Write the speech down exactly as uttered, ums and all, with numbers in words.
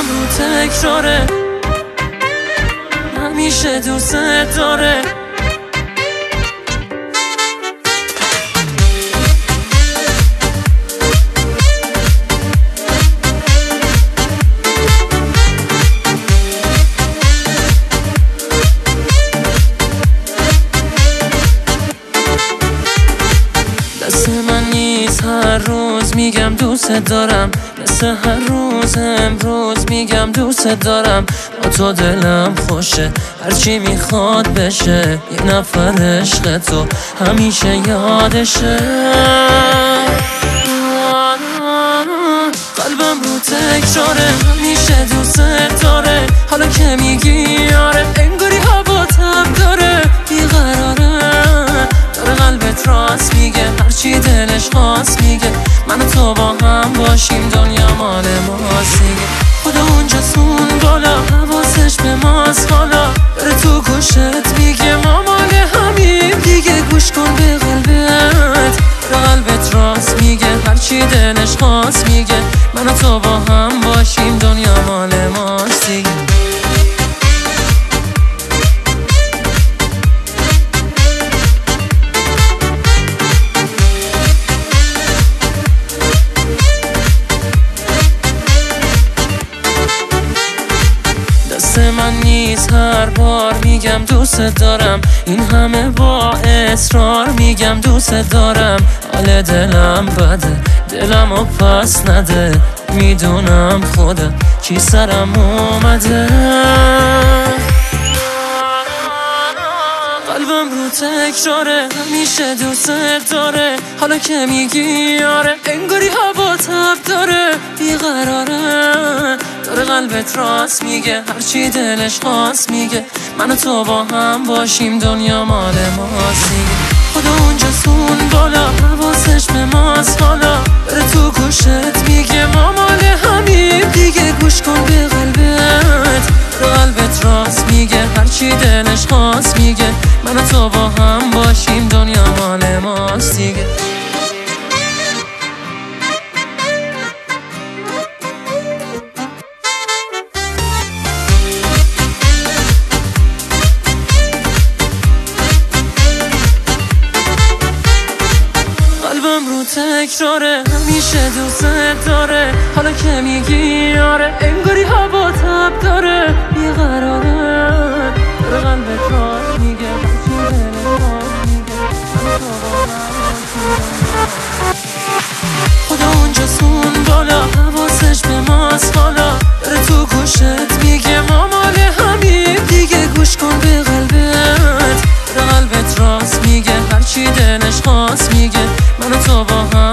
قلبم رو تکراره، همیشه دوست داره. دست من نیست هر روز میگم دوست دارم، مثل هر روز امروز میگم دوست دارم. با تو دلم خوشه، هرچی میخواد بشه، یه نفر عشق تو همیشه یادشه. قلبم رو تکراره، همیشه دوست داره. حالا که میگی آره، انگاری هوا تب داره، بیقراره. داره قلبت راست میگه، هرچی دلش خواست میگه. من و تو با هم باشیم، دنیا مال ماست دیگه. خدا اونجاست اون بالا، حواسش به ماست حالا. داره تو گوشت میگه ما مال همیم دیگه. گوش کن به قلبت، داره قلبت راست میگه، هرچی دلش خواست میگه. من و تو با هم باشیم، دنیا مال ماست دیگه. دست من نیست هر بار میگم دوست دارم، این همه با اصرار میگم دوست دارم. حال دلم بده، دلم رو پس نده، میدونم خودم چی سرم اومده. قلبم رو تکراره، همیشه دوست داره. حالا که میگی آره، انگاری هوا تب داره، بیقراره. داره قلبت راست میگه، هرچی دلش خواست میگه. من و تو با هم باشیم، دنیا مال ماست دیگه. خدا اونجاست اون بالا، حواسش به ماست حالا. داره تو گوشت میگه ما مال همیم دیگه. گوش کن به قلبت، داره قلبت راست میگه، هرچی دلش خواست میگه. من و تو با هم باشیم، دنیا مال ماست دیگه. قلبم رو تکراره، همیشه دوست داره. حالا که میگی آره، انگاری هوا تب داره، بیقراره. داره قلبت راست میگه، هرچی دلت خواست میگه. خدا اونجاست اون بالا، حواسش به ماست حالا. داره تو گوشت میگه ما مال همیم دیگه. گوش کن به قلبت، داره قلبت راست میگه، هرچی دلش خواست میگه. من و تو با هم